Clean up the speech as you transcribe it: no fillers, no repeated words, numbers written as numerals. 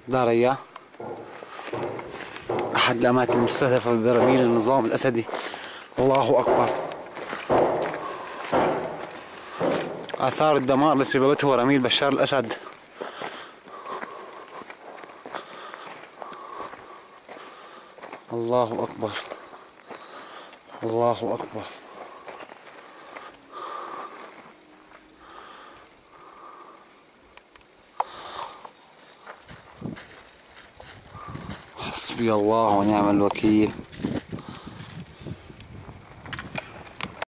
داريا أحد الأماكن المستهدفة ببراميل النظام الأسدي. الله أكبر. آثار الدمار التي سببته براميل بشار الأسد. الله أكبر، الله أكبر. حسبي الله ونعم الوكيل.